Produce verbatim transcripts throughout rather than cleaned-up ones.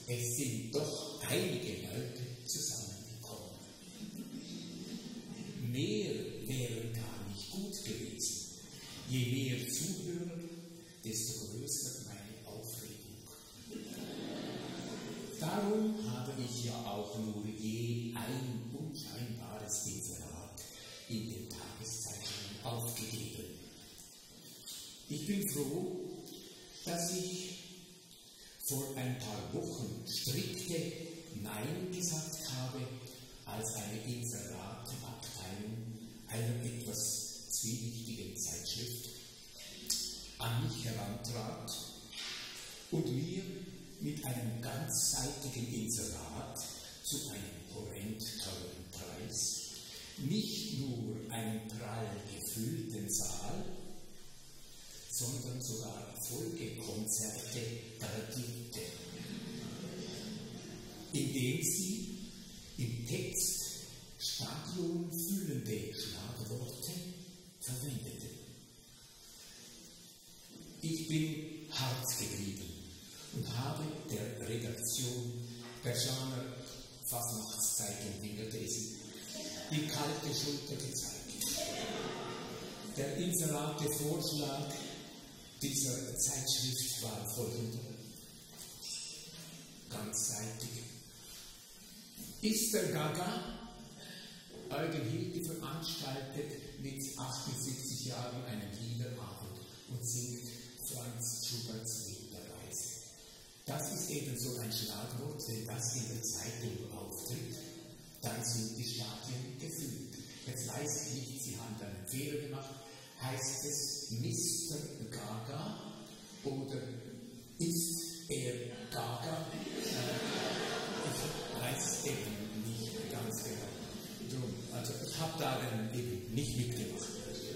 es sind doch einige Leute zusammengekommen. Mehr wären gar nicht gut gewesen. Je mehr Zuhörer, desto größer meine Aufregung. Darum habe ich ja auch nur je ein unscheinbares Inserat in den Tageszeitungen aufgegeben. Ich bin froh, dass ich vor ein paar Wochen strikte Nein gesagt habe, als eine Inseratenabteilung einer etwas zwielichtigen Zeitschrift an mich herantrat und mir mit einem ganzseitigen Inserat zu einem horrend teuren Preis nicht nur einen prall gefüllten Saal, sondern sogar Folgekonzerte garantierte, indem sie im Text stadionfüllende Schlagworte verwendeten. Ich bin hart geblieben und habe der Redaktion der Schaner Fasnachtszeitung Wingerthesen die kalte Schulter gezeigt. Der Inserate-Vorschlag dieser Zeitschrift war folgender: ganzseitig. Ist der Gaga? Eugen Hilde veranstaltet mit achtundsiebzig Jahren einen Liederabend und singt Franz Schuberts Winterreise. Das ist eben so ein Schlagwort, wenn das in der Zeitung auftritt, dann sind die Stadien gefüllt. Jetzt weiß ich nicht, Sie haben da einen Fehler gemacht. Heißt es Mister Gaga oder ist er Gaga? Ich weiß es eben nicht ganz genau. Also ich habe da dann eben nicht mitgemacht.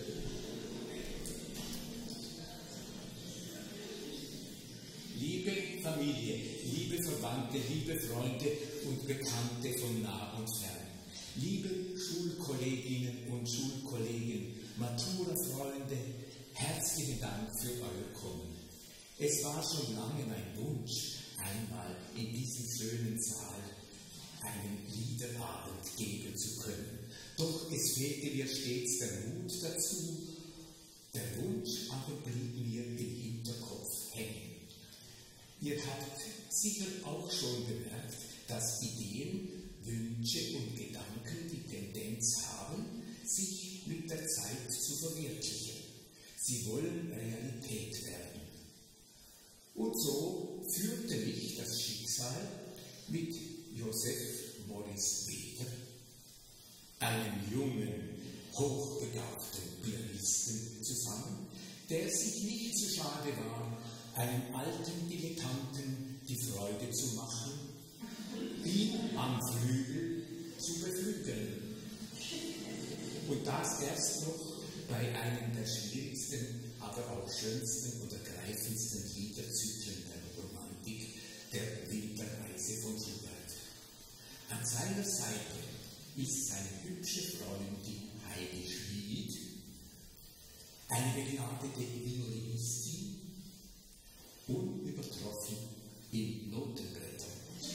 Liebe Familie, liebe Verwandte, liebe Freunde und Bekannte von nah und fern, liebe Schulkolleginnen und Schulkollegen, Matura-Freunde, herzlichen Dank für euer Kommen. Es war schon lange mein Wunsch, einmal in diesem schönen Saal einen Liederabend geben zu können. Doch es fehlte mir stets der Mut dazu, der Wunsch aber blieb mir im Hinterkopf hängen. Ihr habt sicher auch schon bemerkt, dass Ideen, Wünsche und Gedanken die Tendenz haben, sich mit der Zeit zu verwirklichen. Sie wollen Realität werden. Und so führte mich das Schicksal mit Joseph Morris Beder, einem jungen, hochbegabten Pianisten, zusammen, der sich nicht zu schade war, einem alten Dilettanten die Freude zu machen, ihn am Flügel zu beflügeln. Und das erst noch bei einem der schwierigsten, aber auch schönsten und ergreifendsten Liederzyklen der Romantik, der Winterreise von Schubert. An seiner Seite ist seine hübsche Freundin Heidi Schmid, eine begnadete Violinistin, unübertroffen in Notenbrettern.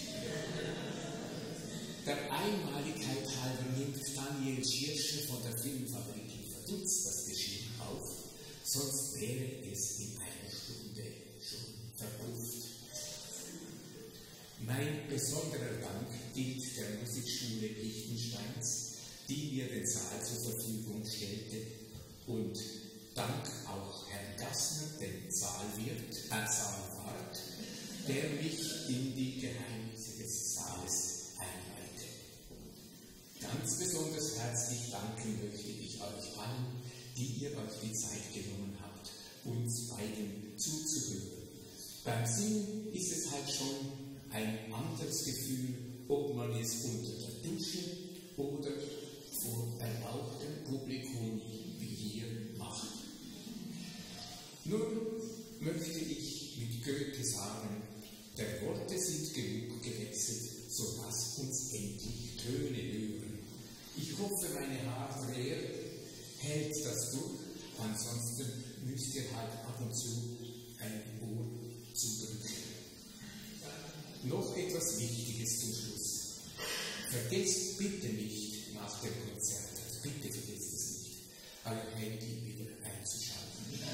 Der Einmaligkeit halber nimmt Daniel Schirsche von der Filmfabrik in Verdutz das Geschirr auf, sonst wäre es in einer Stunde schon verpufft. Mein besonderer Dank gilt der Musikschule Liechtensteins, die mir den Saal zur Verfügung stellte, und Dank auch Herrn Gassner, dem Saalwirt, äh, Saalwart, der mich in die Geheimnisse des Saales einweihte. Ganz besonders herzlich danken möchte ich euch allen, die ihr euch die Zeit genommen habt, uns beiden zuzuhören. Beim Singen ist es halt schon ein anderes Gefühl, ob man es unter der Dusche oder vor erlauchtem Publikum wie hier macht. Nun möchte ich mit Goethe sagen, der Worte sind genug gewechselt, so lasst uns endlich Töne hören. Ich hoffe, meine Haardreher hält das durch, ansonsten müsst ihr halt ab und zu ein Ohr zudrücken. Noch etwas Wichtiges zum Schluss. Vergesst bitte nicht nach dem Konzert, also bitte vergesst es nicht, euer Handy wieder einzuschalten.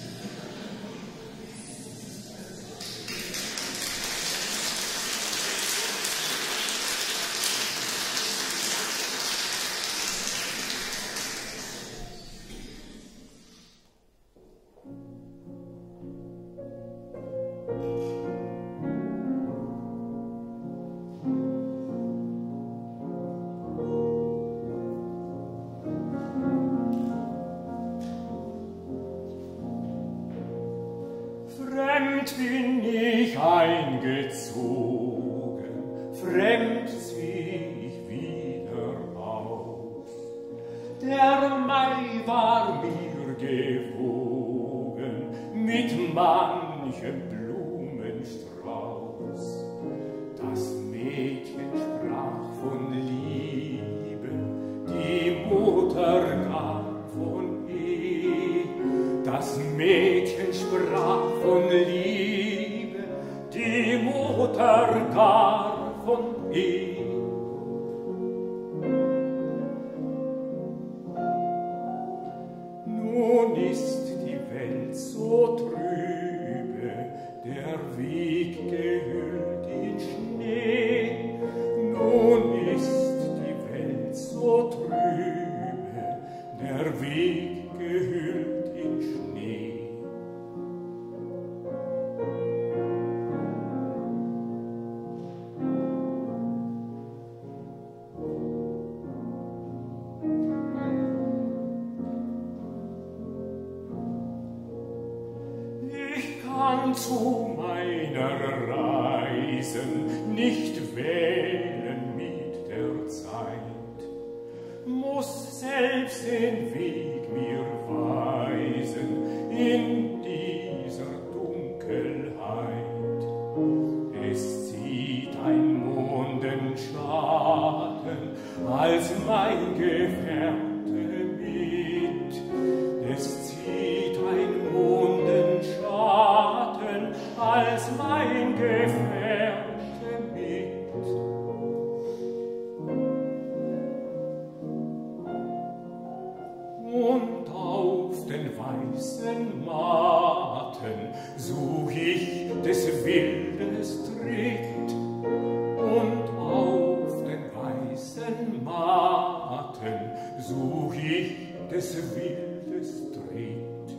Fremd bin ich eingezogen, fremd zieh ich wieder aus. Der Mai war mir gewogen mit manchem Blumenstrauß. Das Mädchen sprach von Liebe, die Mutter gar von Ehe. Das Mädchen sprach von Liebe, die Mutter gar von Ehe. Nun ist die Welt so trübe, der Weg gehüllt in Schnee. Nun ist die Welt so trübe, der Weg gehüllt in Schnee. Ich kann zu meiner Reisen nicht wählen mit der Zeit, muss selbst den Weg mir weisen in dieser Dunkelheit. Es zieht ein Mondenschatten als mein Gefährte mit. Es zieht ein Mondenschatten als mein Gefährte mit. Und auf den weißen Matten such ich des Wildes Tritt. Und auf den weißen Matten such ich des Wildes Tritt.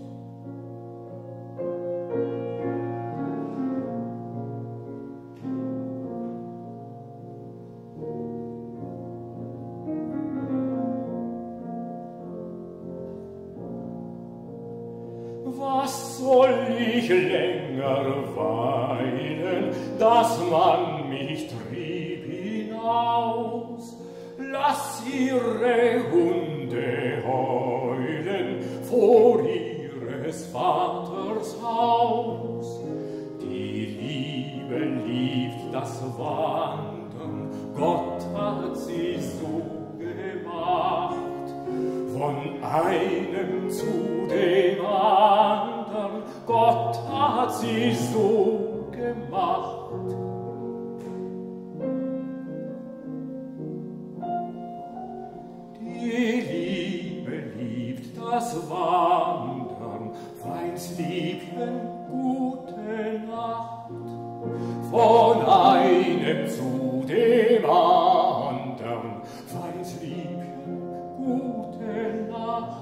Was soll ich länger weinen, dass man mich trieb hinaus? Lass ihre Hunde heulen vor ihres Vaters Haus. Die Liebe liebt das Wandern, Gott hat sie so gemacht. Von einem zu dem anderen, Gott hat sie so gemacht. Die Liebe liebt das Wandern, feins Liebchen, gute Nacht. Von einem zu dem anderen, feins Liebchen, gute Nacht.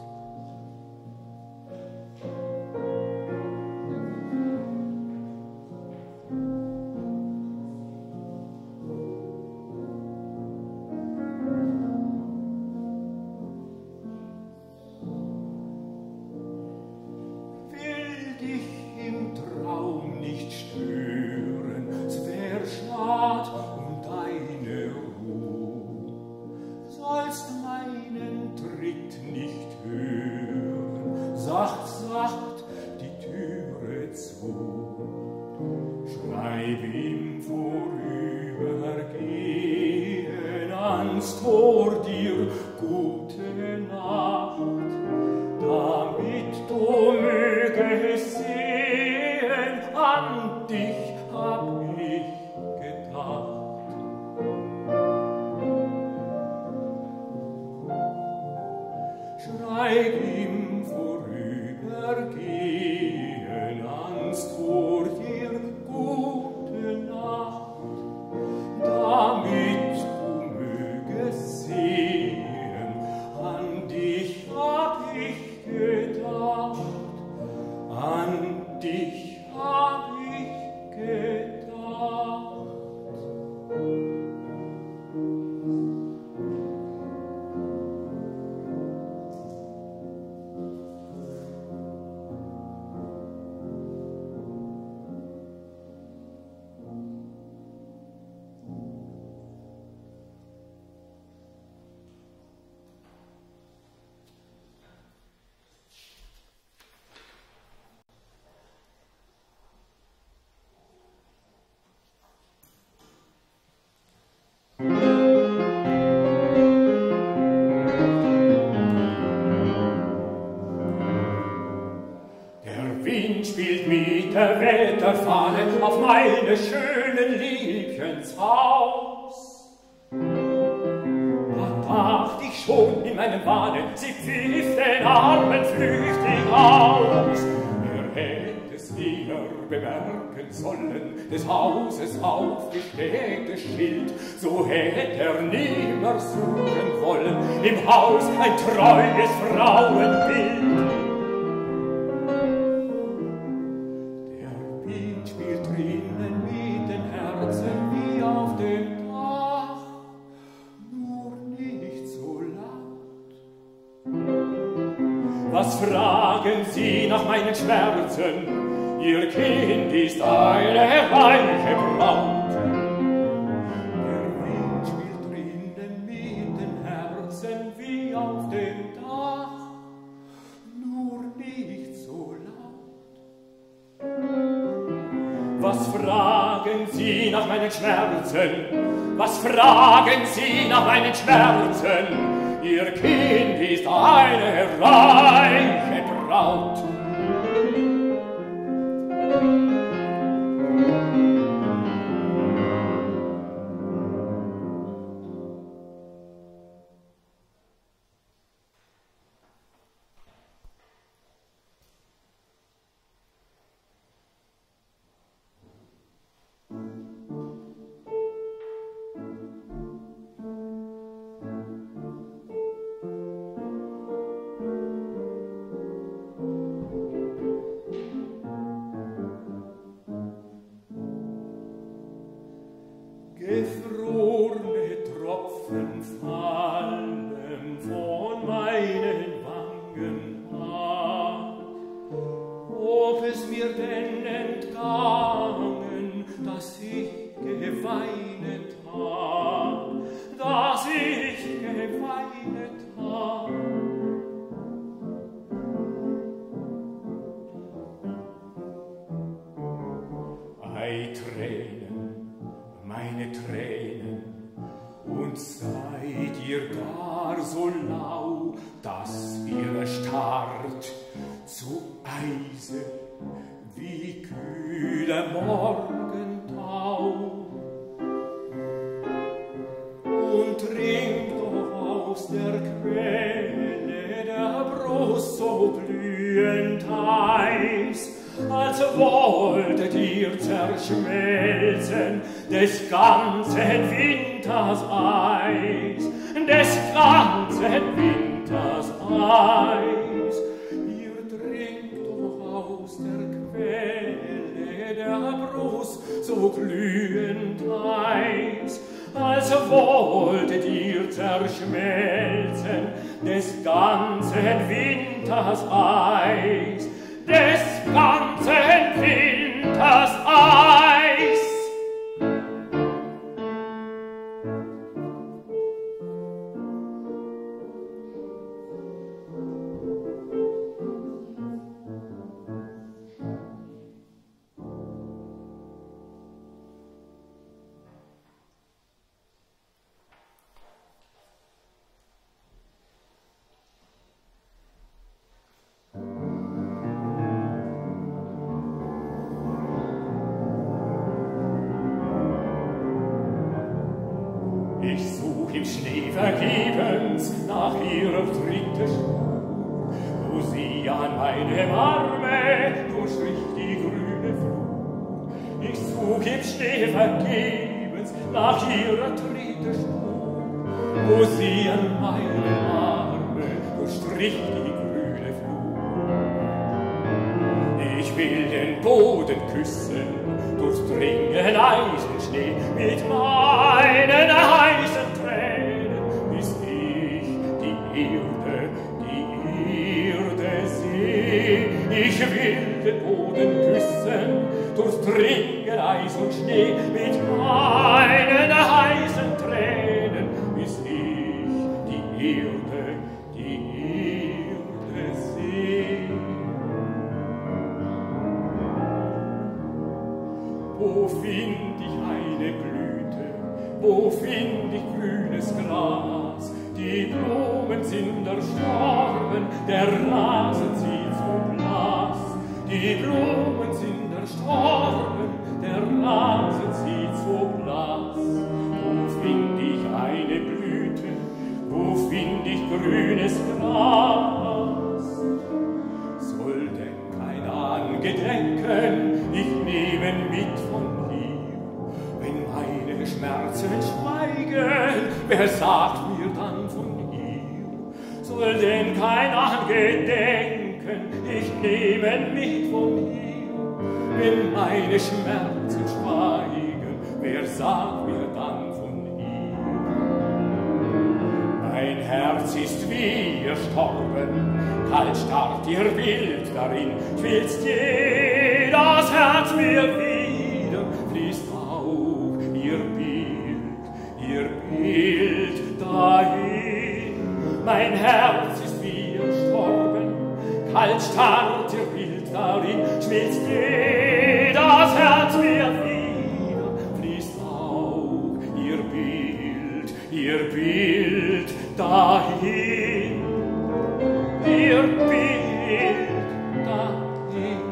Will dich im Traum nicht stören, es wär schad um deine Ruhe. Sollst meinen Tritt nicht hören, sacht, sacht die Türe zu. Schreib ihm vorübergehen ans Tor dir gute Nacht, damit du mögest sehen, an dich hab ich gedacht. hab ich gedacht. Spielt mit der Wetterfahne auf meine schönen Liebchens Haus. Da dacht ich schon in meinem Wahne, sie pfiff den armen Flüchtling aus. Er hätte es eher bemerken sollen, des Hauses aufgestelltes Schild, so hätte er nimmer suchen wollen, im Haus ein treues Frauenbild. Was fragen Sie nach meinen Schmerzen? Ihr Kind ist eine reiche Braut. Der Wind spielt drinnen mit den Herzen wie auf dem Dach, nur nicht so laut. Was fragen Sie nach meinen Schmerzen? Was fragen Sie nach meinen Schmerzen? Ihr Kind ist eine reiche Braut. Gefrorene Tropfen fallen von meinen Wangen ab. Ob es mir denn entgangen, dass ich geweinet hab, dass ich geweinet hab. Ei, Tränen, meine Tränen, und seid ihr gar so lau, dass ihr erstarrt zu Eise wie kühler Morgentau. Und trinkt doch aus der Quelle der Brust so blühend heiß, als wolltet ihr zerschmelzen des ganzen Winters Eis, des ganzen Winters Eis. Ihr trinkt doch aus der Quelle der Brust so glühend heiß, als wolltet ihr zerschmelzen des ganzen Winters Eis, des ganzen Winters Eis. Ich such im Schnee vergebens nach ihrer dritten Spur, wo sie an meinem Arme durchstrich die grüne Flur. Ich such im Schnee vergebens nach ihrer dritten Spur, wo sie an meinem Arme durchstrich die grüne Flur. Ich will den Boden küssen, durchdringen Eisenschnee mit meinen heißen Tränen, bis ich die Erde, die Erde seh. Ich will den Boden küssen, durchdringen Eis und Schnee mit meinen heißen Tränen, bis ich die Erde, die Erde seh. Wo find ich eine Blüte, wo find ich grünes Gras? Die Blumen sind erstorben, der Rasen sieht so blass. Die Blumen sind erstorben, der Rasen sieht so blass. Wo find ich eine Blüte, wo find ich grünes Gras? Soll denn keiner angedenken, ich nehme mit von hier. Wenn meine Schmerzen schweigen, wer sagt mir dann von ihr? Soll denn kein angedenken, ich nehme mit von hier. Wenn meine Schmerzen schweigen, wer sagt mir dann von ihr? Mein Herz ist wie erstorben, kalt starrt ihr Bild darin, schwilzt je das Herz mir wieder, fließt auch ihr Bild, ihr Bild dahin. Mein Herz ist wie erstorben, kalt starrt ihr Bild darin, schmilzt je das Herz mir wieder, fließt auch ihr Bild, ihr Bild dahin, ihr Bild dahin.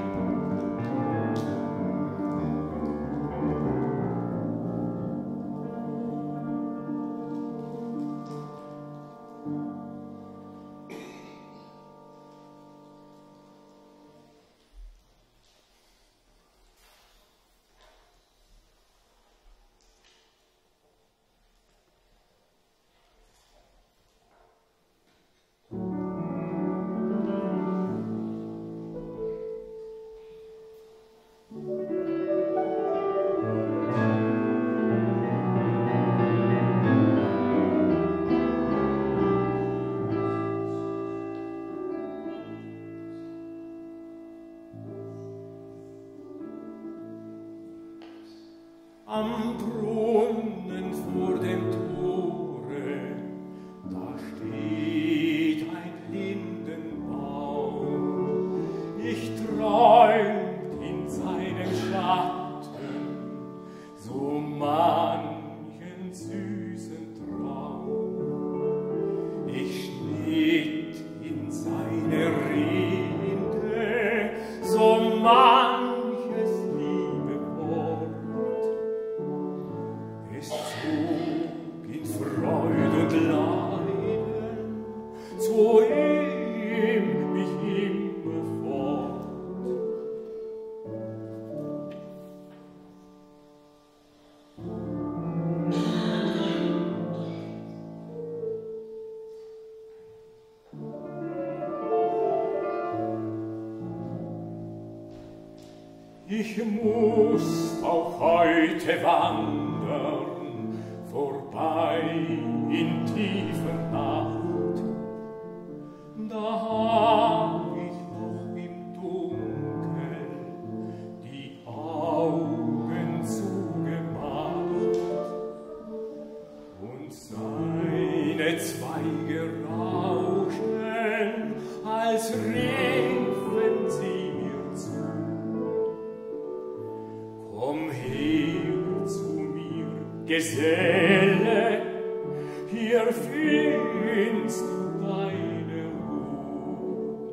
Am Brunnen vor dem Tore, da steht ein Lindenbaum. Ich träumt in seinem Schatten so manchen süßen Traum. Ich schnitt in seine Rinde so manches liebe Wort. Es zog in Freud und Leiden zu ihm mich immer fort. Ich muss auch heute wandern, vorbei in tiefer Nacht. Da hab ich noch im Dunkel die Augen zugemacht und seine Zweige rauschen, als riefen sie mir zu. Komm her zu mir, Geselle, hier findest du deine Ruhe.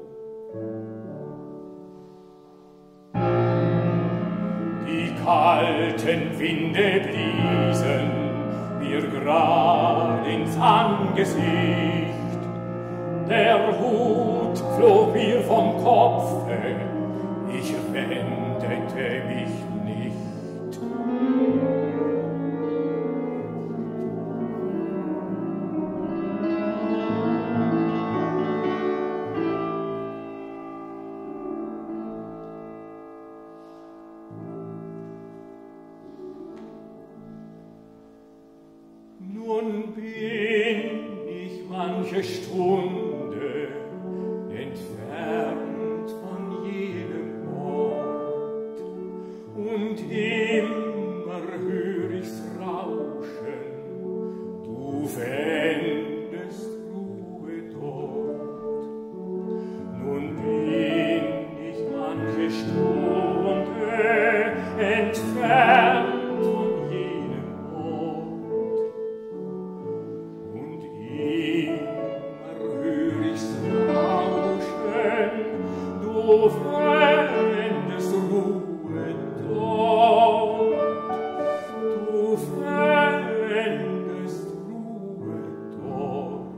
Die kalten Winde bliesen mir grad ins Angesicht, der Hut flog mir vom Kopfe, ich wendete mich nicht. manche Stunde entfernt von jedem Ort, und immer hör ich's rauschen, du fändest Ruhe dort. Nun bin ich manche Stunde entfernt von jenem Ort, und immer hör ich's rauschen, du fändest Ruhe dort, du fändest Ruhe dort.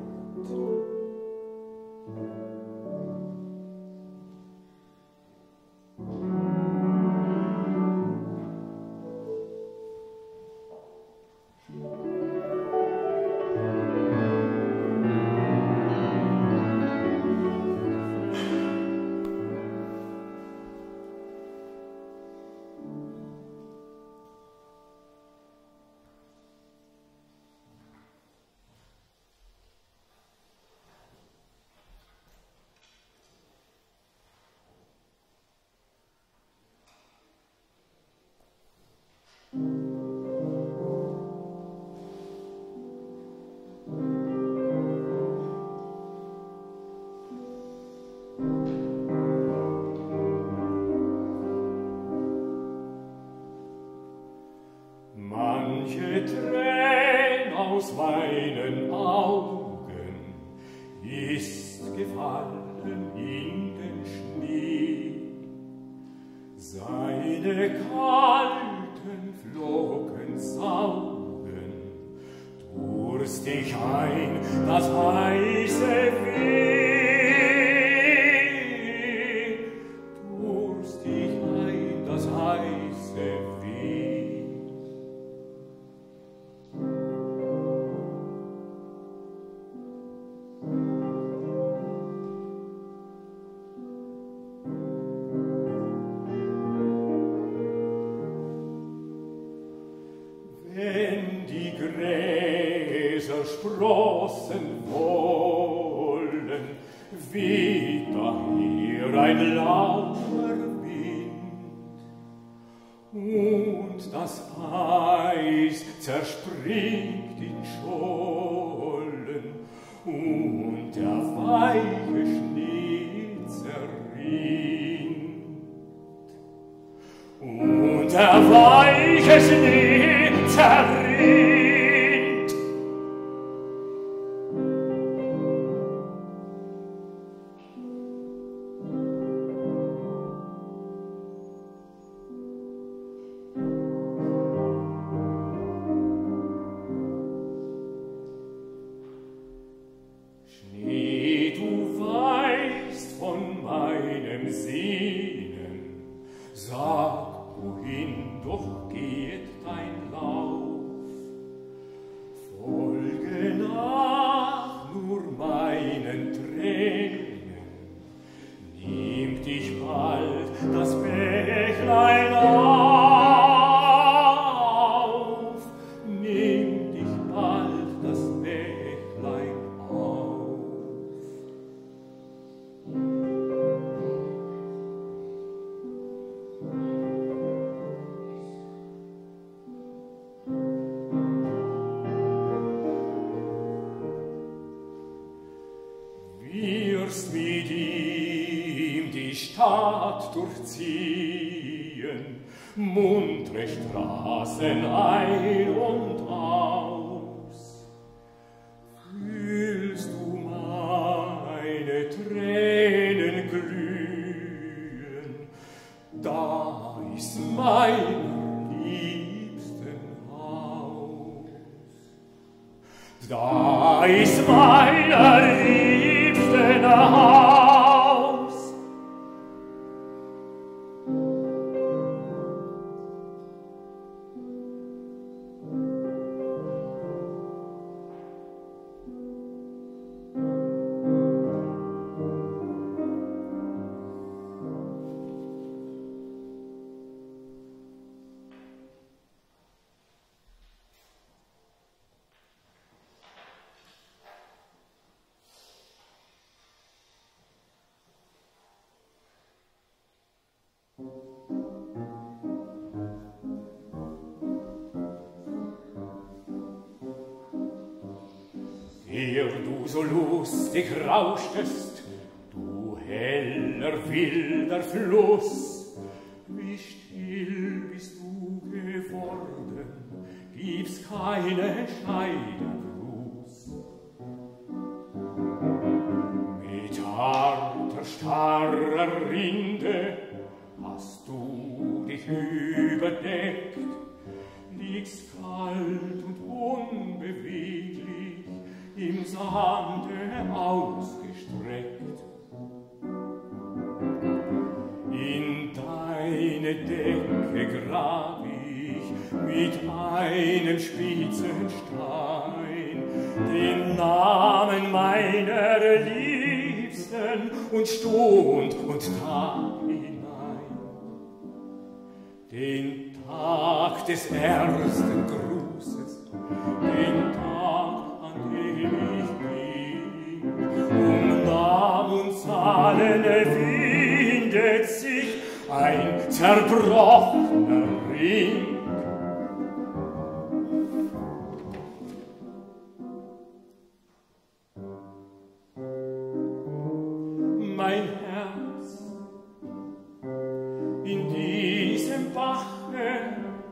Manche Träne aus meinen Augen ist gefallen in den Schnee. Seine kalten Flocken saugen durstig ein das heiße Weh, durstig ein das heiße Weh. Wenn die Gräser sprossen wollen, weht daher ein lauer Wind, und das Eis zerspringt in Schollen, und der weiche Schnee zerrinnt, und der weiche Schnee zerrinnt. Schnee, du weißt von meinem Sehnen, sag, wohin doch geht dein Lauf? Folge nach nur meinen Tränen, nimmt dich bald das Bächlein auf, nimmt dich bald das Bächlein auf. Wirst mit ihm die Stadt durchziehen, muntre Straßen ein und aus. Fühlst du meine Tränen glühen, da ist mein liebsten Haus. Da ist meiner liebsten Haus. der du so lustig rauschtest, du heller, wilder Fluss, wie still bist du geworden, gibt's keine Scheidegruß. Mit harter, starrer Rinde hast du dich überdeckt, liegst kalt und unbeweglich im Sande ausgestreckt. In deine Decke grab ich mit einem spitzen Stein den Namen meiner Liebsten und Stund und Tag hinein. Den Tag des ersten Grußes, den Tag, an dem ich ging, um Namen und Zahlen windet sich ein zerbrochener Ring. Mein Herz in diesem Bache,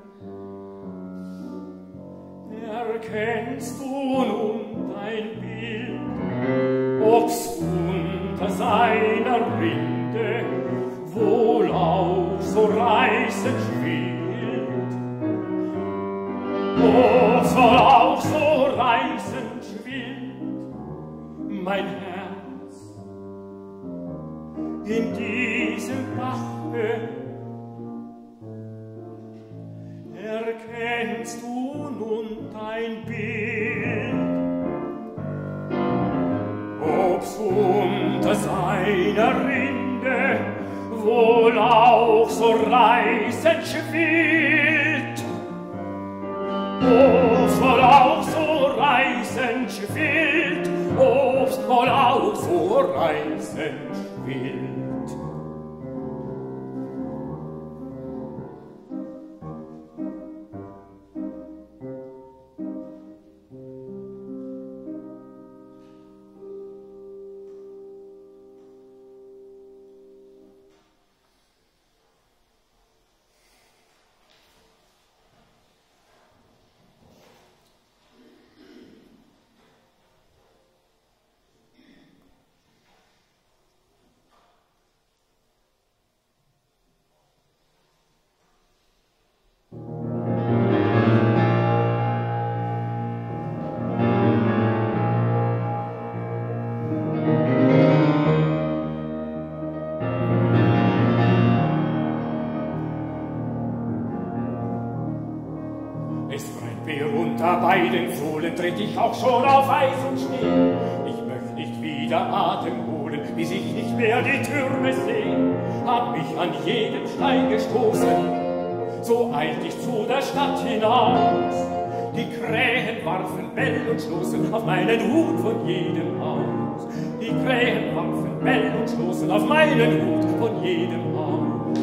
erkennst du nun dein Bild, ob's unter seiner Rinde wohl auch so reißend schwillt, ob's wohl auch so reißend schwillt, mein Herz in diesem Bache, erkennst du nun dein Bild, ob's unter seiner Rinde wohl auch so reißend schwillt, ob's wohl auch so reißend schwillt, ob's wohl auch so reißend schwillt. Bei den Fohlen tritt ich auch schon auf Eis und Schnee. Ich möcht nicht wieder Atem holen, bis ich nicht mehr die Türme seh. Hab mich an jeden Stein gestoßen, so eilt ich zu der Stadt hinaus. Die Krähen warfen Bell und stoßen auf meinen Hut von jedem Haus. Die Krähen warfen Bell und stoßen auf meinen Hut von jedem Haus.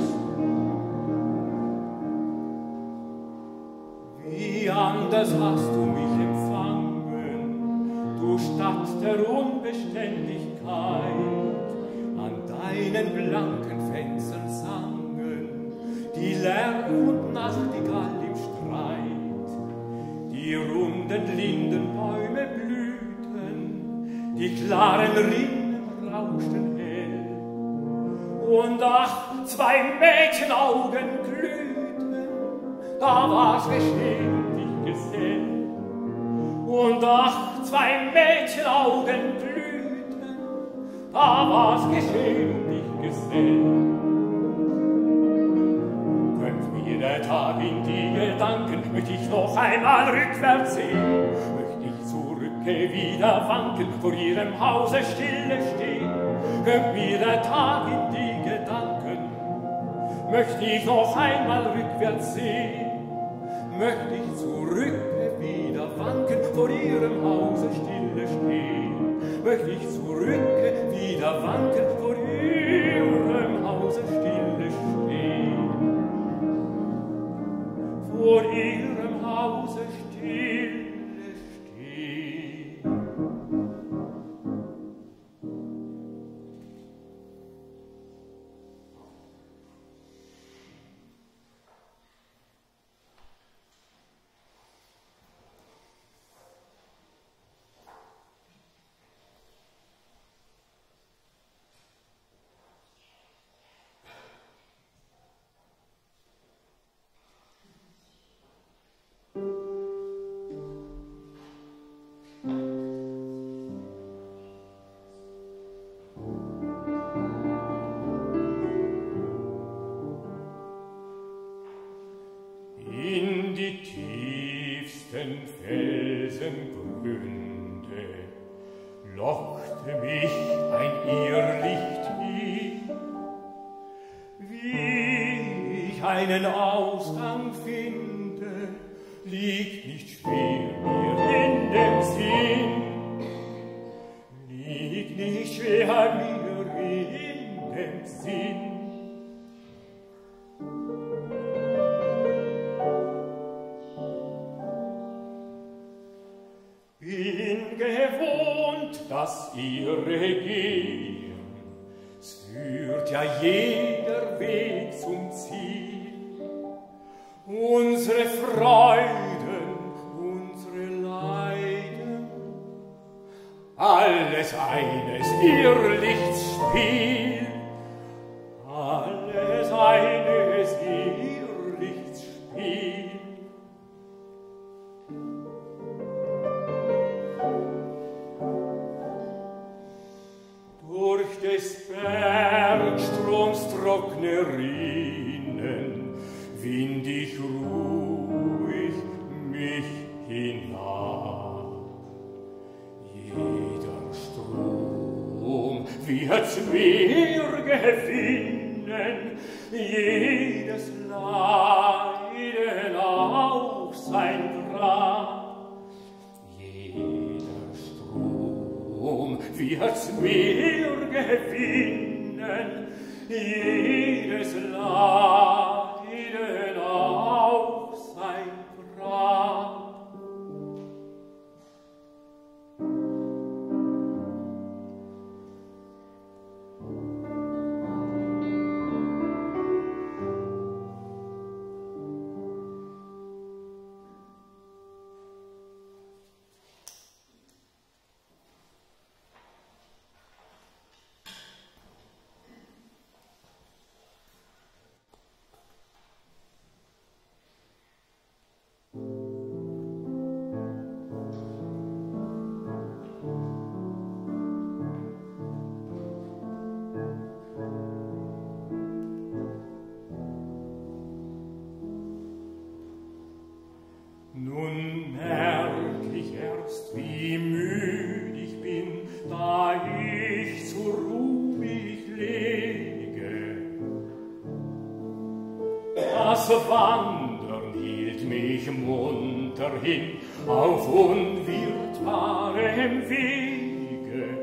Wie anders hast du mich empfangen, du Stadt der Unbeständigkeit. An deinen blanken Fenstern sangen die Lärm und Nachtigall im Streit. Die runden Lindenbäume blühten, die klaren Rinnen rauschten hell. Und ach, zwei Mädchenaugen glühten, da war's geschehen und ich gesell. Und ach, zwei Mädchenaugen glühten, da war's geschehen und ich gesell. Kömmt mir der Tag in die Gedanken, möcht ich noch einmal rückwärts sehen, möcht ich zurücke wieder wanken, vor ihrem Hause stille stehen. Kömmt mir der Tag in die Gedanken, möcht ich noch einmal rückwärts sehen, möcht ich zurücke wieder wanken, vor ihrem Hause stille stehen. Möcht ich zurücke wieder wanken, vor ihrem Hause stille stehen. Vor ihrem Hause stille stehen. In die tiefsten Felsengründe lockte mich ein Irrlicht hin, wie ich einen Ausgang finde, liegt nicht schwer mir in dem Sinn, liegt nicht schwer mir in dem Sinn. Bin gewohnt, dass ihr regieren, es führt ja jeder Weg zum Ziel. Unsere Freuden, unsere Leiden, alles eines Irrlichtsspiel, alles eines Irrlichtsspiel. Durch des Bergstroms trockne Rinnen wind ich ruhig mich hinab. Jeder Strom wird's mir gewinnen, jedes Leiden auch sein Grab. Jeder Strom wird's mir gewinnen, jedes Leiden auch sein Grab. Nun merk ich erst, wie müd ich bin, da ich zur Ruh mich lege. Das Wandern hielt mich munter hin auf unwirtbarem Wege.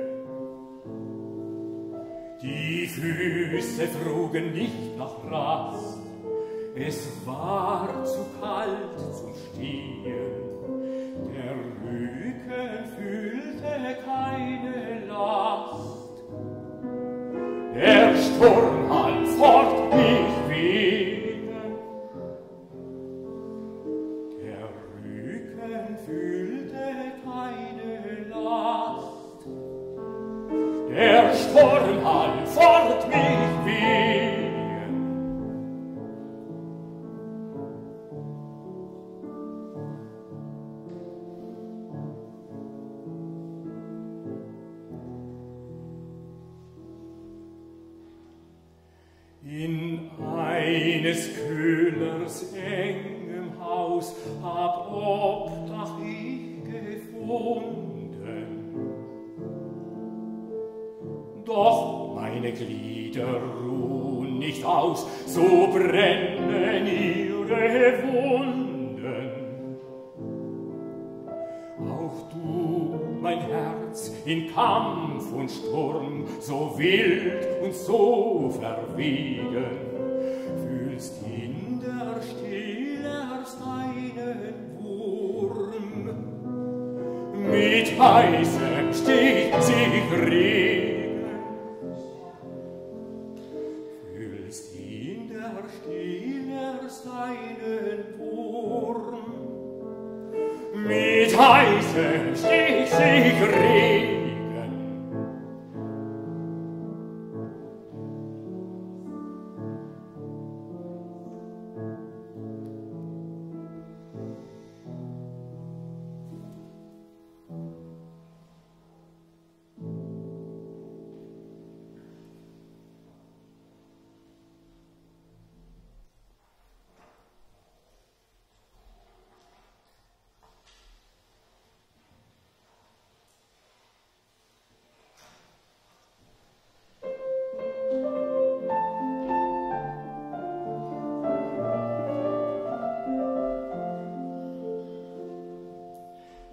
Die Füße frugen nicht nach Rast, es war zu kalt zum Stehen, der Rücken fühlte keine Last. Der Sturm half fort mich wehen, der Rücken fühlte keine Last. Der Sturm half fort mich wehen. In eines Köhlers engem Haus hab Obdach ich gefunden. Doch meine Glieder ruhen nicht aus, so brennen ihre Wunden. Auch du, mein Herz, in Kampf und Sturm, so wild und so verwegen, fühlst in der Stille erst einen Wurm. Mit heißem Stich sich regen, fühlst in der Stille erst einen Wurm. Mit heißem Stich sich regen.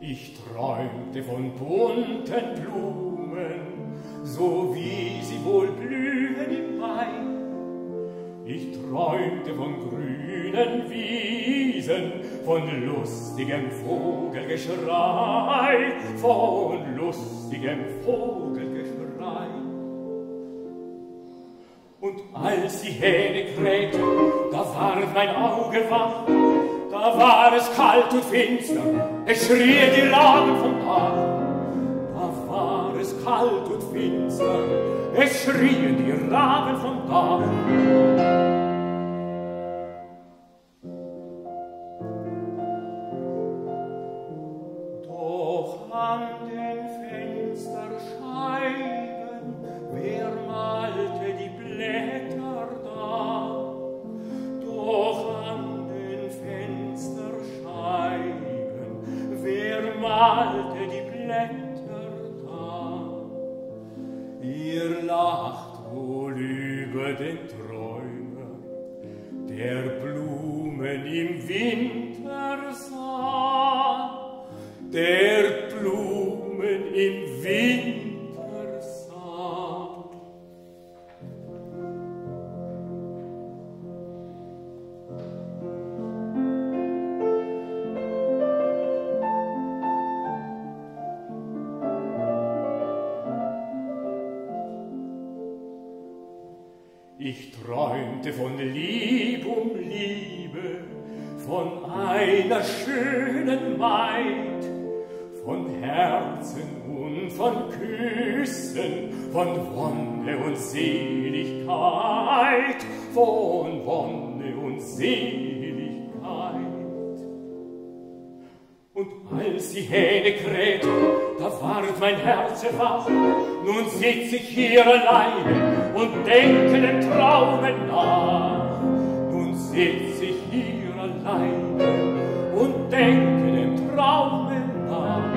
Ich träumte von bunten Blumen, so wie sie wohl blühen im Mai. Ich träumte von grünen Wiesen, von lustigem Vogelgeschrei, von lustigem Vogelgeschrei. Und als die Hähne krähte, da ward mein Auge wach, da war es kalt und finster, es schrien die Raben vom Dach. Da war es kalt und finster, es schrien die Raben vom Dach. Doch an den Fensterscheiben, wer malte die Blätter da? Doch an den Fensterscheiben, wer malte die Blätter da? Ihr lacht wohl über den Träumer, der Blumen im Winter sah, der Blumen im Winter sah. Ich träumte von Lieb um Liebe, von einer schönen Maid, von Herzen und von Küssen, von Wonne und Seligkeit, von Wonne und Seligkeit. Und als die Hähne krähte, da ward mein Herz wach. Nun sitz ich hier alleine und denke dem Traume nach. Nun sitz ich hier alleine und denke dem Traume nach.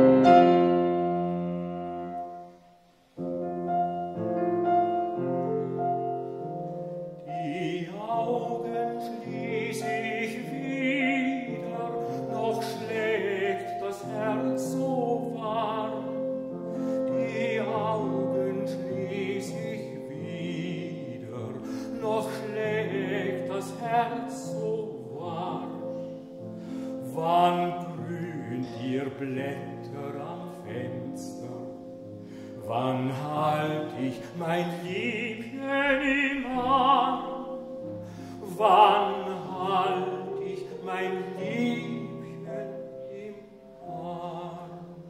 Die Augen schließ ich wieder, noch schlägt das Herz so warm. Die Augen schließ ich wieder, noch schlägt das Herz so warm. Wann grünt ihr Blätter am Fenster? Wann halt ich mein Liebchen im Arm? Wann halt ich mein Liebchen im Arm?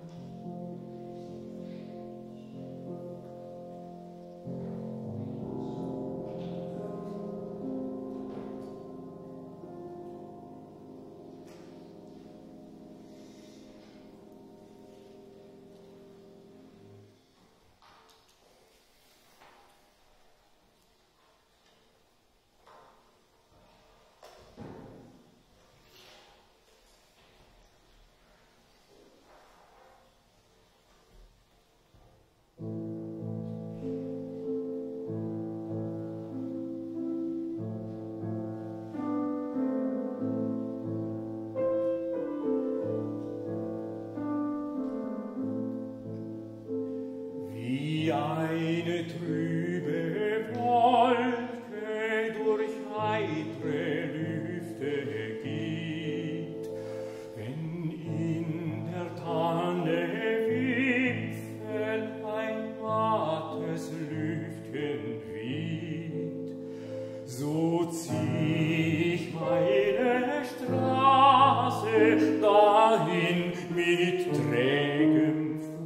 Wie eine trübe Wolke durch heitre Lüfte geht, wenn in der Tanne Wipfel ein mattes Lüftchen weht, so zieh ich meine Straße dahin mit trägem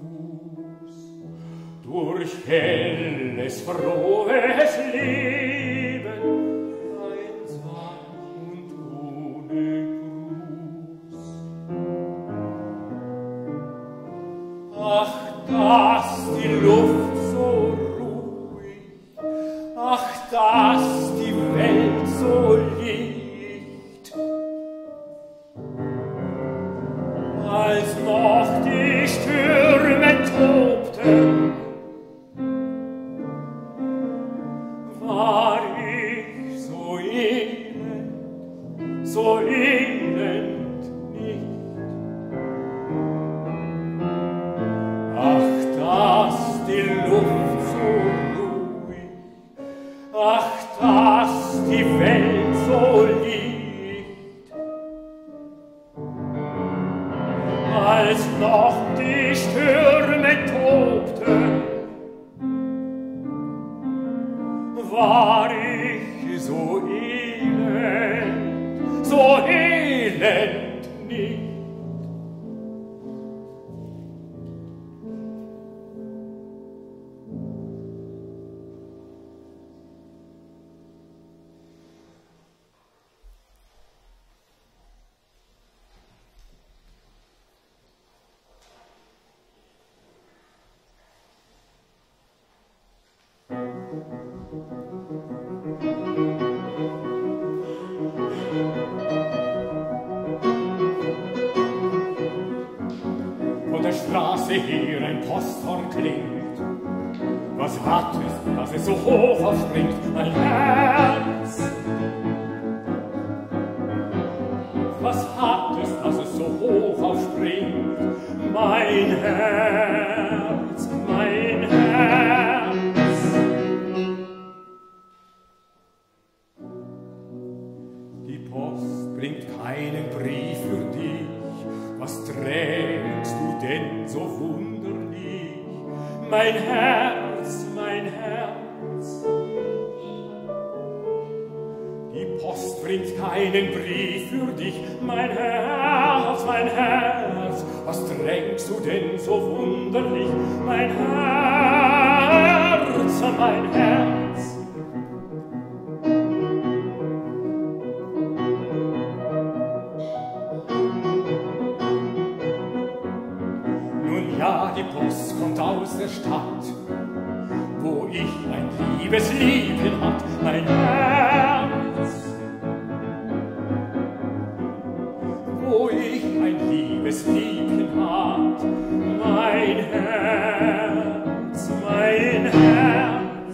durch helles, frohes Leben, einsam und ohne Gruß. Ach, dass die Luft so ruhig, ach, dass die Welt so licht, als noch die Stürme tobten, war ich so elend, so elend nicht. so licht, als noch die Stürme tobten, war ich so elend, so elend nicht. Von der Straße her ein Posthorn klingt. Was hat es, dass es so hoch aufspringt, mein Herz? Was hat es, dass es so hoch aufspringt, mein Herz, mein Herz? Die Post bringt keinen Brief für dich. Was trägst du denn so wunderlich? Mein Herz, mein Herz. Die Post bringt keinen Brief für dich. Mein Herz, mein Herz. Was trägst du denn so wunderlich? Mein Herz, mein Herz. Ja, die Post kommt aus der Stadt, wo ich ein liebes Liebchen hat, mein Herz. Wo ich ein liebes Liebchen hat, mein Herz, mein Herz.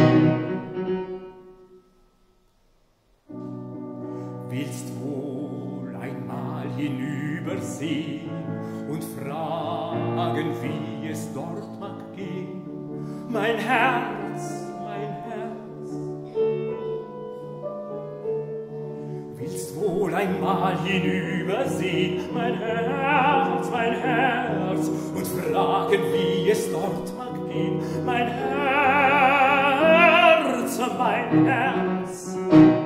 Willst wohl einmal hinübersehen und fragen, wie es dort mag gehen? Mein Herz, mein Herz. Willst wohl einmal hinübersehen, mein Herz, mein Herz, und fragen, wie es dort mag gehen? Mein Herz, mein Herz.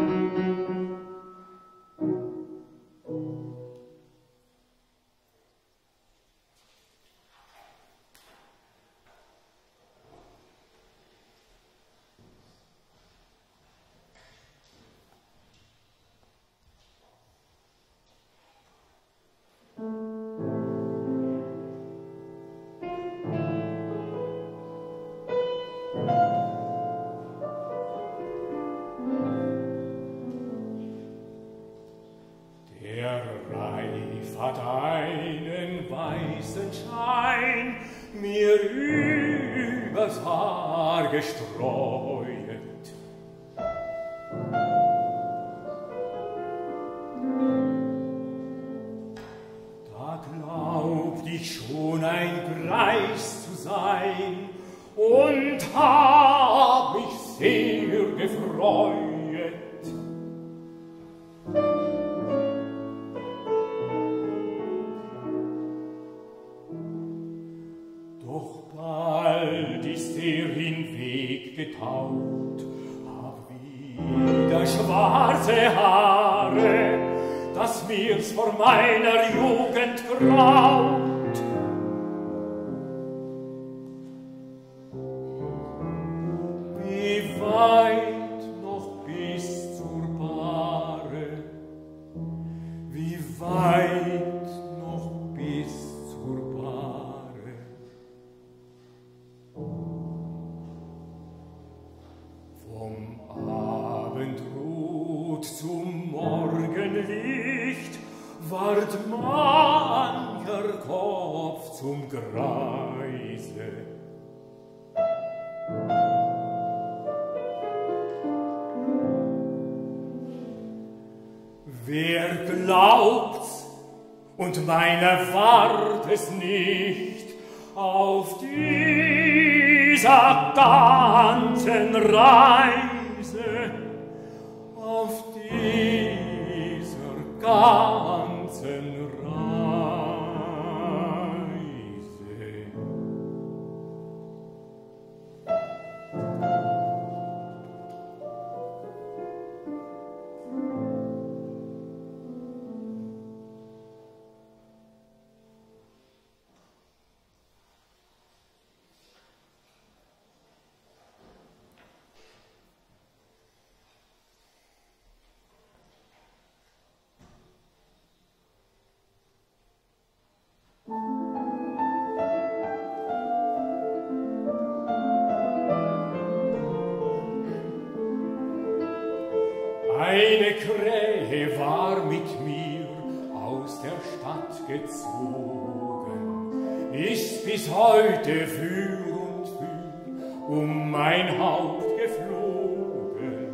Der Reif hat einen weißen Schein mir übers Haar gestreut. Da glaubt ich schon ein Greis zu sein und hab mich sehr gefreut. Doch bald ist er hinweg getaut, hab wieder schwarze Haare, dass mir's vor meiner Jugend graut. Wie weit noch bis zur Bahre, wie weit noch bis zur Bahre. Vom Abendrot zum Morgenlicht ward mancher Kopf zum Greise. Wer glaubt's und meiner ward es nicht auf dieser ganzen Reise, auf die ganzen Reise. Eine Krähe war mit mir aus der Stadt gezogen, ist bis heute für und für um mein Haupt geflogen.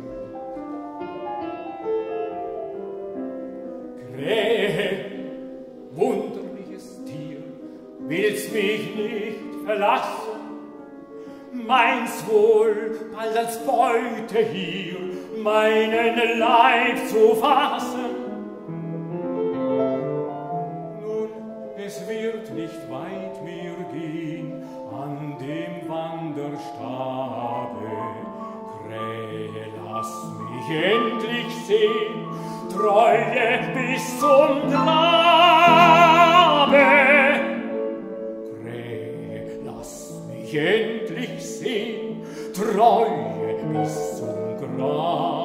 Krähe, wunderliches Tier, willst mich nicht verlassen, meins wohl bald als Beute hier meinen Leib zu fassen. Nun, es wird nicht weit mir gehen an dem Wanderstabe. Krähe, lass mich endlich sehen, Treue bis zum Grabe. Krähe, lass mich endlich sehen, Treue bis zum Grabe.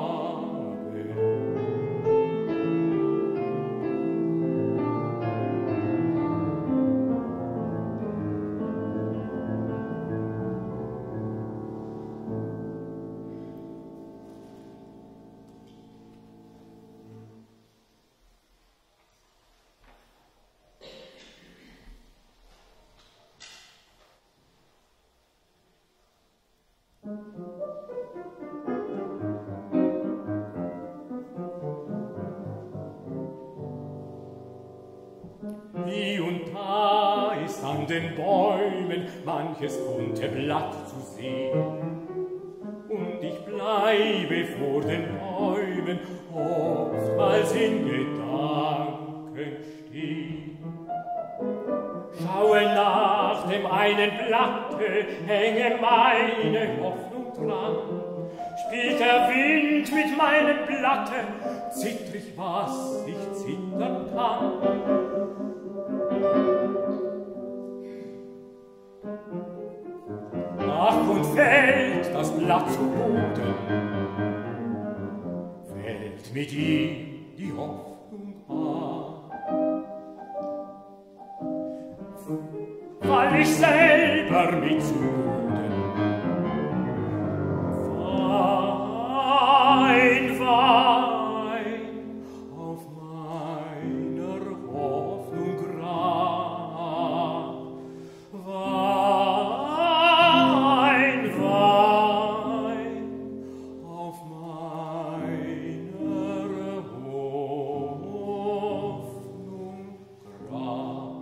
Hier und da ist an den Bäumen manches bunte Blatt zu sehen, und ich bleibe vor den Bäumen oftmals in Gedanken stehen. Schaue nach dem einen Blatte, hänge meine Hoffnung dran, spielt der Wind mit meinem Blatte, zittrig, was ich zittern kann. Ach, und fällt das Blatt zu Boden, fällt mit ihm die Hoffnung ab. Fall ich selber mit zu Boden, wein, wein auf meiner Hoffnung grab. Wein, wein auf meiner Hoffnung grab.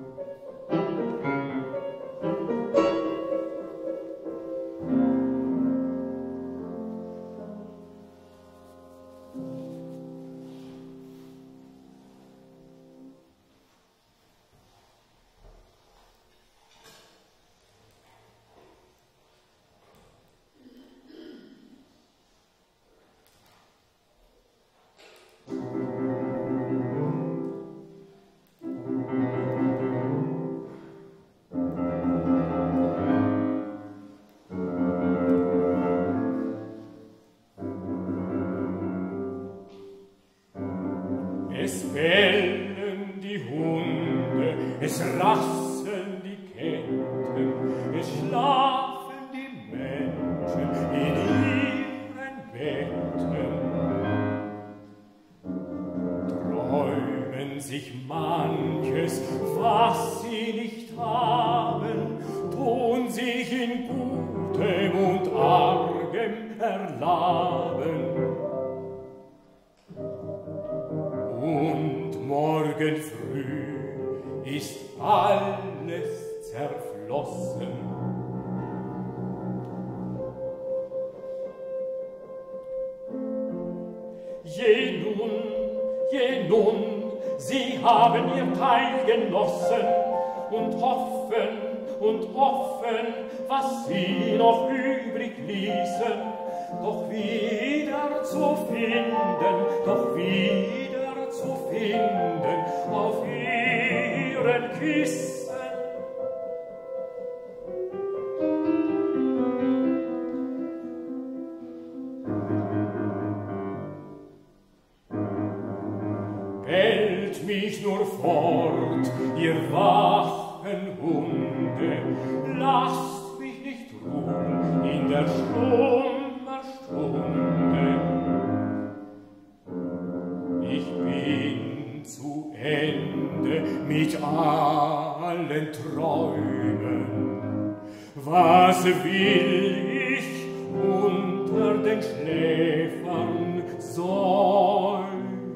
Es bellen die Hunde, es rasseln die Ketten, es schlafen die Menschen in ihren Betten. Träumen sich manches, was sie nicht haben, tun sich in Gutem und Argem erlaben. Und morgen früh ist alles zerflossen. Je nun, je denn nun, sie haben ihr Teil genossen und hoffen und hoffen, was sie noch übrig ließen, doch wieder zu finden, doch wieder zu finden auf ihren Kissen. Bellt mich nur fort, ihr wachen Hunde, lasst mich nicht ruhen in der Schlummerstunde. Ich bin zu Ende mit allen Träumen. Was will ich unter den Schläfern säumen?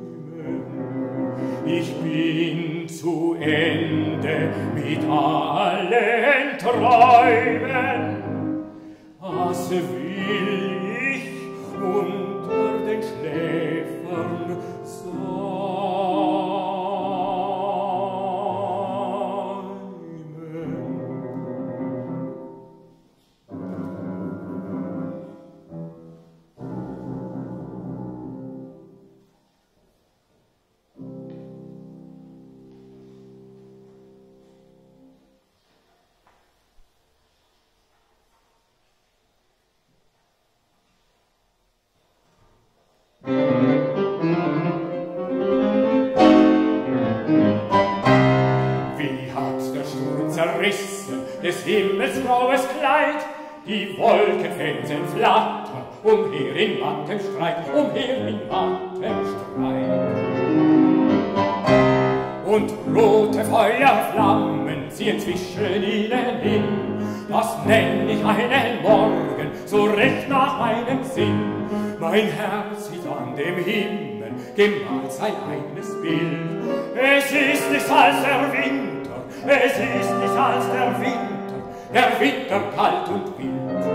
Ich bin zu Ende mit allen Träumen. Was will ich unter den Schläfern des Himmels graues Kleid, die Wolkenfelsen flattern, umher in mattem Streit, umher in mattem Streit. Und rote Feuerflammen ziehen zwischen ihnen hin, das nenn ich einen Morgen, so recht nach meinem Sinn. Mein Herz sieht an dem Himmel, gemalt sein eigenes Bild. Es ist nichts als der Winter, es ist nichts als der Winter, der Winter kalt und wild.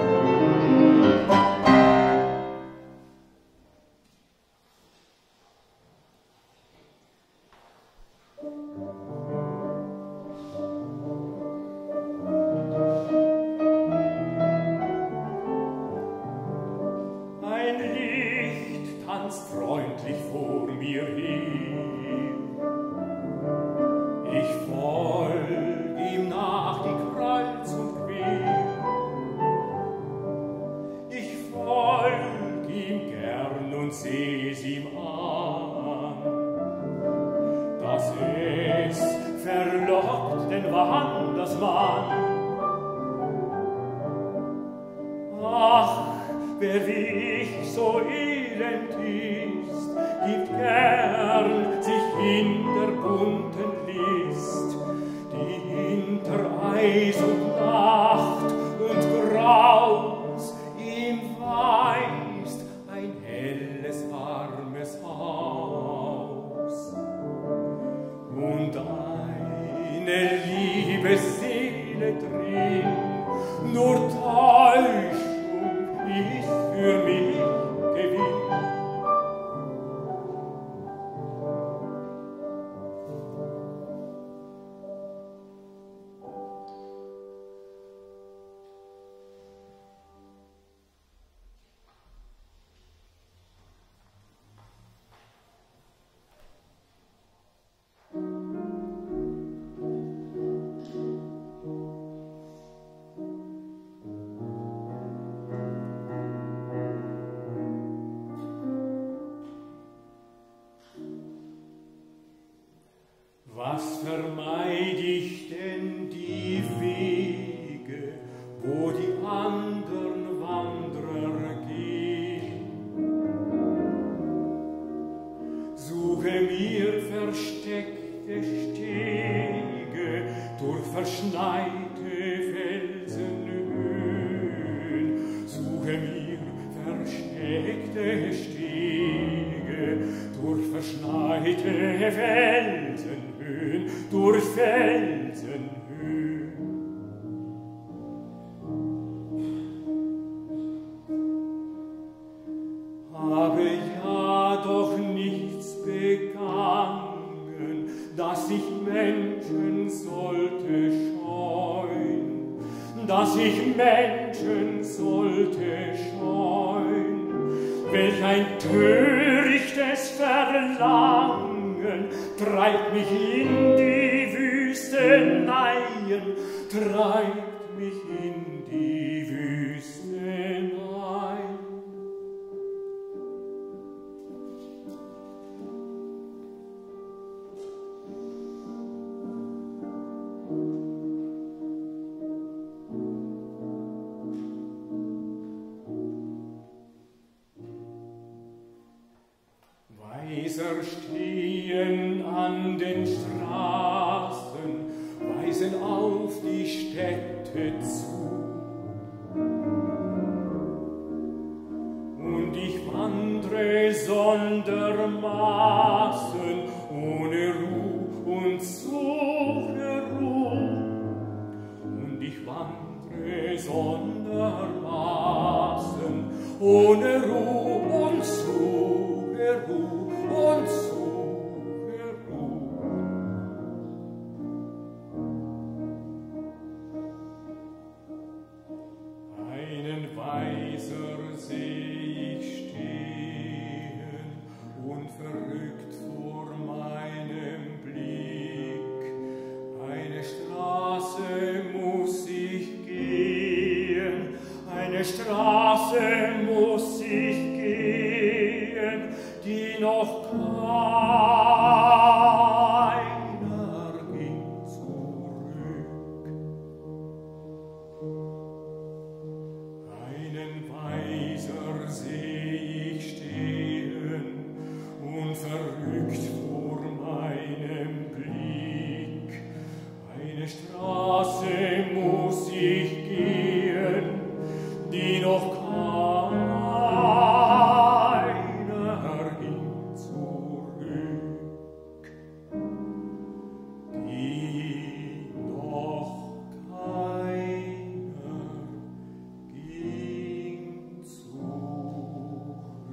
Ein Licht tanzt freundlich vor mir hin. Ich folg ihm nach die Kreuz und quer. Ich folg ihm gern und seh's ihm an, dass es verlockt den Wandersmann. Ach, wer wie ich so elend ist, gibt gern sich in der bunten List, die hinter Eis und Nacht und Graus ihm weist ein helles, warmes Haus. Und eine liebe Seele drin, nur Täuschung ist für mich Gewinn. Was vermeid ich denn die Wege, wo die andern Wanderer gehen? Suche mir versteckte Stege durch verschneite Felsenhöhen. Suche mir versteckte Stege durch verschneite Felsenhöhen, durch Felsenhöhen. Habe ja doch nichts begangen, dass ich Menschen sollte scheuen, dass ich Menschen sollte scheuen. Welch ein törichtes Verlangen treibt mich in die Wüsteneien, treibt mich in die Wüsteneien. Weiser stehen an den Straßen, weisen auf die Städte zu. Und ich wandre sondermaßen, ohne Ruh und suche Ruh. Und ich wandre sondermaßen, ohne Ruh und suche Ruh. Und suche Ruh. Einen Weiser seh ich stehen und verrückt vor meinem Blick. Eine Straße muss ich gehen, eine Straße muss ich gehen, die noch keiner ging zurück. Einen Weiser seh ich stehen und verrückt vor meinem Blick. Eine Straße muss ich gehen, die noch keiner ging zurück, die noch keiner ging zurück.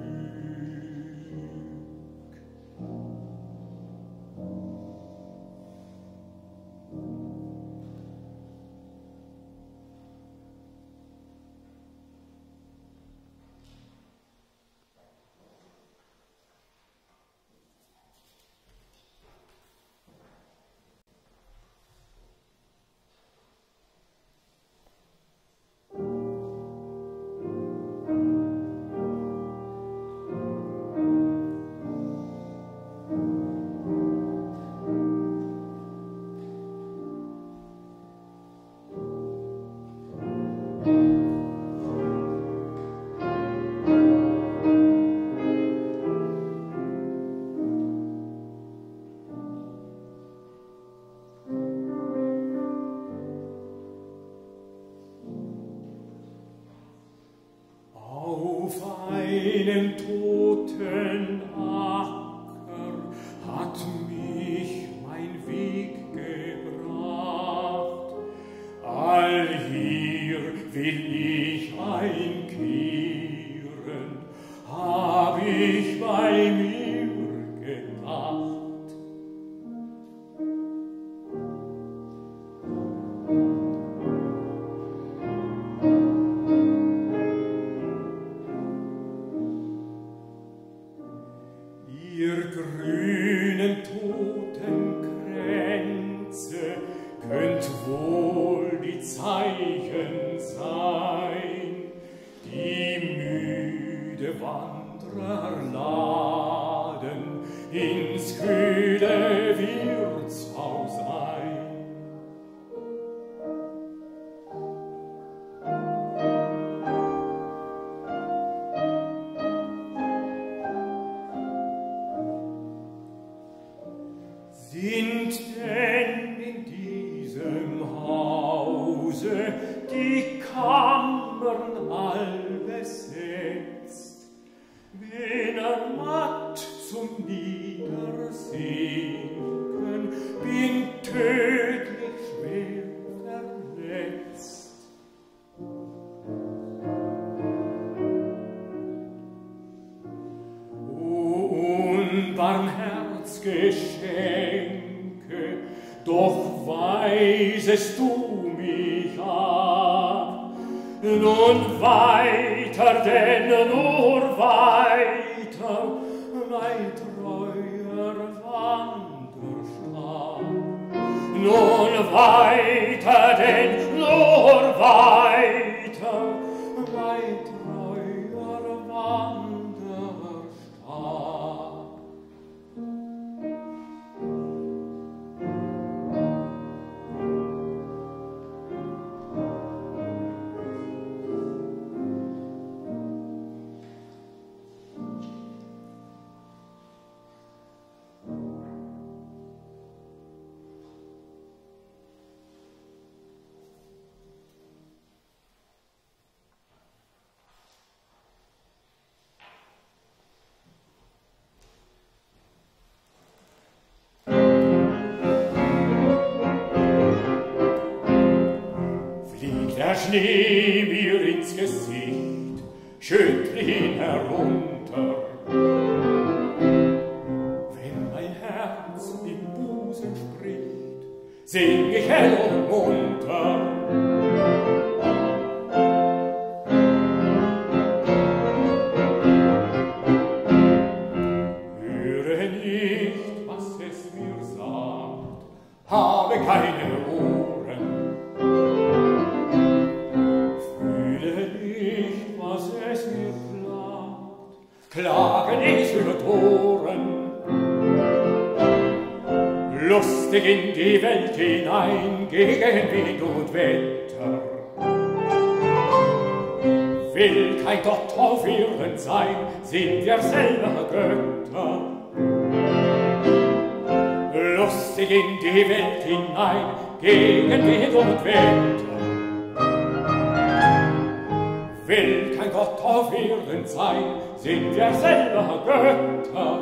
Auf einen toten Acker hat mich mein Weg gebracht. Allhier will ich einkehren, hab ich bei mir gedacht. Ihr grünen Totenkränze könnt wohl die Zeichen sein, die müde Wanderer laden ins kühle Wirtshaus ein. Sind denn in diesem Hause die Kammern all besetzt? Wen er matt zum Niedersinken, bin tödlich schwer verletzt. O unbarmherzge Schenker, doch weisest du mich ab. Nun weiter, denn nur weiter, mein treuer Wanderstab. Nun weiter, denn nur weiter, mein treuer Wanderstab. Der Schnee mir ins Gesicht, schüttle ihn herunter. Wenn mein Herz im Busen spricht, sing ich hell und munter. Höre nicht, was es mir sagt, habe keine Ohren. Klagen ich für Toren, lustig in die Welt hinein, gegen Wind und Wetter. Will kein Gott auf Erden sein, sind wir selber Götter. Lustig in die Welt hinein, gegen Wind und Wetter. Will kein Gott auf Erden sein, sind wir selber Götter.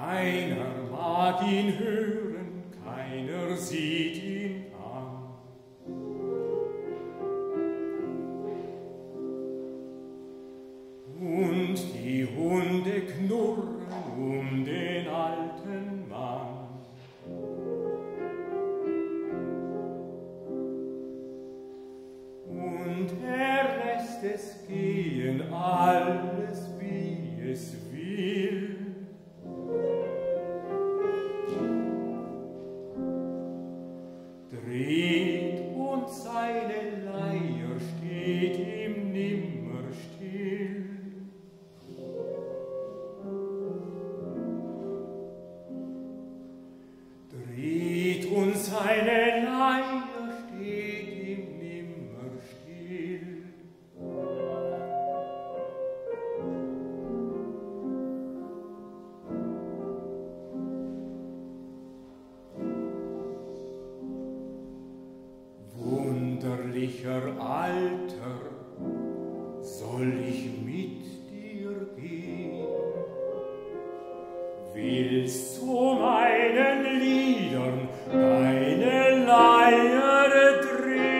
Keiner mag ihn hören, keiner sieht ihn an. Und die Hunde knurren um den alten Mann. Und er lässt es gehen, alles wie es will. Dreht und seine Leier steht ihm nimmer still. Dreht und seine Leier steht ihm nimmer still. Wunderlicher Alter, soll ich mit dir gehen? Willst du meinen Liedern deine Leier drehen?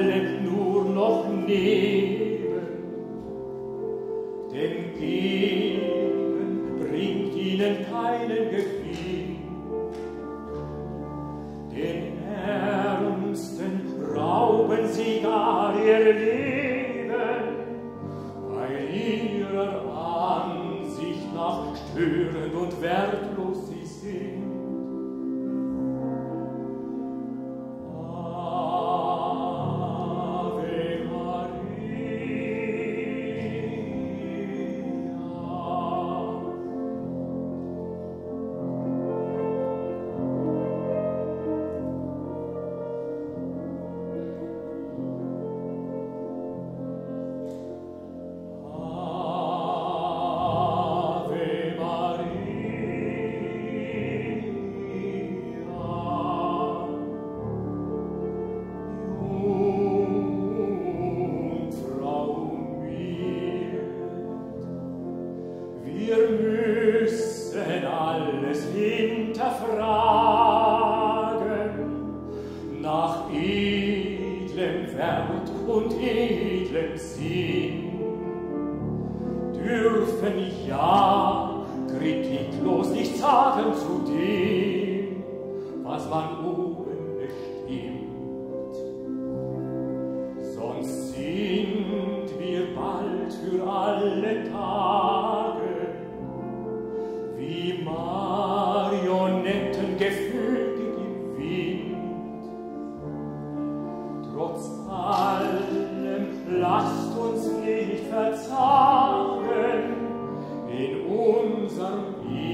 Denn ihr Leben, bei ihrer Ansicht nach störend und wertlos sie sind. Wir müssen alles hinterfragen, nach edlem Wert und edlem Sinn, dürfen ja kritiklos nichts sagen zu dem, was man unbestimmt. Sonst sind wir bald für alle Tage wie Marionetten gefügig im Wind. Trotz allem lasst uns nicht verzagen in unserem